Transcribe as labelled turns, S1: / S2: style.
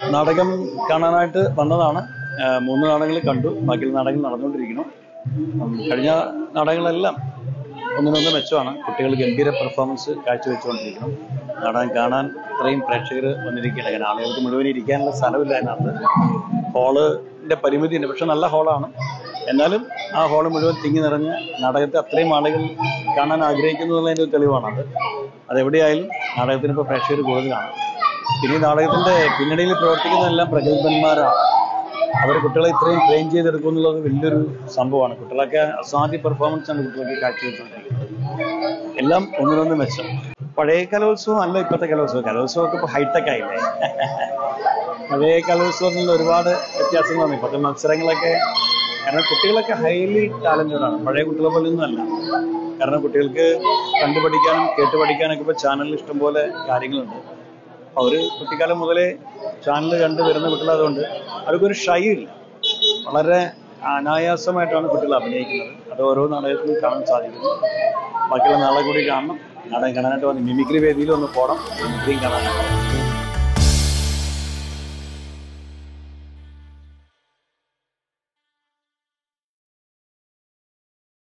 S1: നാടകം കാണാനായിട്ട് വന്നതാണ്. 3 നാടകങ്ങൾ കണ്ടു. ബാക്കിയുള്ള നാടകങ്ങൾ നടന്നുകൊണ്ടിരിക്കുന്നു. കഴിഞ്ഞ നാടകങ്ങളെല്ലാം ഒന്നിനൊന്ന് മെച്ചമാണ്. കുട്ടികൾ ഗംഭീര പെർഫോമൻസ് കാഴ്ചവെച്ചുകൊണ്ടിരിക്കണം. നാടകം കാണാൻ ഇത്രയും പ്രേക്ഷകർ വന്നിരിക്കുകയാണ്. കാരണം ആളുകൾക്ക് മുഴുവൻ ഇരിക്കാനുള്ള സ്ഥലമില്ല അതിനകത്ത്. ഹാളിൻ്റെ പരിമിതിയുണ്ട്. പക്ഷെ നല്ല ഹാളാണ്. എന്നാലും ആ ഹാള് മുഴുവൻ തിങ്ങി നിറഞ്ഞ് നാടകത്തെ അത്രയും ആളുകൾ കാണാൻ ആഗ്രഹിക്കുന്നു എന്നുള്ളതിൻ്റെ ഒരു തെളിവാണത്. അതെവിടെയായാലും നാടകത്തിന് ഇപ്പോൾ പ്രേക്ഷകർ കൂടുതലാണ്. പിന്നെ ഈ നാടകത്തിൻ്റെ പിന്നണിയിൽ പ്രവർത്തിക്കുന്നതെല്ലാം പ്രഗത്ഭന്മാരാണ്. അവർ കുട്ടികളെ ഇത്രയും ട്രെയിൻ ചെയ്തെടുക്കും എന്നുള്ളത് വലിയൊരു സംഭവമാണ്. കുട്ടികളൊക്കെ അസാധ്യ പെർഫോമൻസാണ് കുട്ടികളൊക്കെ കാഴ്ചവെച്ചുകൊണ്ടിരിക്കുന്നത്. എല്ലാം ഒന്നിനൊന്ന് മെച്ചം. പഴയ കലോത്സവം അല്ല ഇപ്പോഴത്തെ കലോത്സവം. കലോത്സവമൊക്കെ ഇപ്പോൾ ഹൈടെക് ആയില്ലേ. പഴയ കലോത്സവത്തിൽ ഒരുപാട് വ്യത്യാസങ്ങളാണ് ഇപ്പോഴത്തെ മത്സരങ്ങളൊക്കെ. കാരണം കുട്ടികളൊക്കെ ഹൈലി ടാലൻറ്റഡാണ്. പഴയ കുട്ടികളെ പോലെ ഒന്നുമല്ല. കാരണം കുട്ടികൾക്ക് കണ്ടുപഠിക്കാനും കേട്ട് പഠിക്കാനൊക്കെ ഇപ്പോൾ ചാനലിൽ ഇഷ്ടംപോലെ കാര്യങ്ങളുണ്ട്. അവർ കുട്ടിക്കാലം മുതലേ ചാനൽ കണ്ട് വരുന്ന കുട്ടികളായതുകൊണ്ട് അവർക്കൊരു ഷൈ ഇല്ല. വളരെ അനായാസമായിട്ടാണ് കുട്ടികൾ അഭിനയിക്കുന്നത്. അത് ഓരോ നാടകത്തിലും കാണാൻ സാധിക്കുന്നു. ബാക്കിയുള്ള നാളെ കൂടി കാണണം. നാടകം കാണാനായിട്ട് വന്ന് മിമിക്രി വേദിയിൽ ഒന്ന് പോകണം. മിമിക്രിയും കാണാനായിട്ട്.